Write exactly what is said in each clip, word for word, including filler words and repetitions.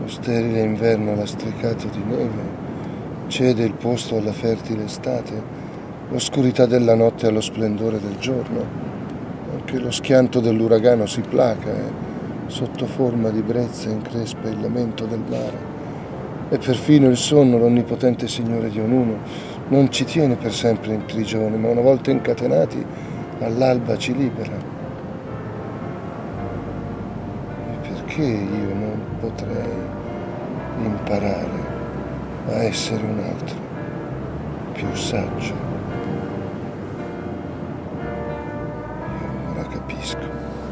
sterile inverno lastricato di neve cede il posto alla fertile estate, l'oscurità della notte allo splendore del giorno. Anche lo schianto dell'uragano si placa e sotto forma di brezza increspa il lamento del mare. E perfino il sonno, l'onnipotente Signore di ognuno, non ci tiene per sempre in prigione, ma una volta incatenati all'alba ci libera. E perché io non potrei imparare a essere un altro, più saggio? Io ora capisco.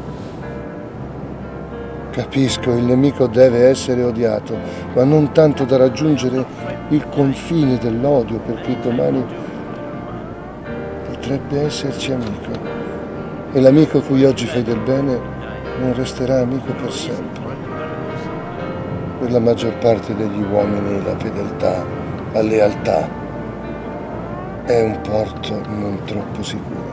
Capisco, il nemico deve essere odiato, ma non tanto da raggiungere il confine dell'odio, perché domani potrebbe esserci amico. E l'amico cui oggi fai del bene non resterà amico per sempre. Per la maggior parte degli uomini la fedeltà, la lealtà è un porto non troppo sicuro.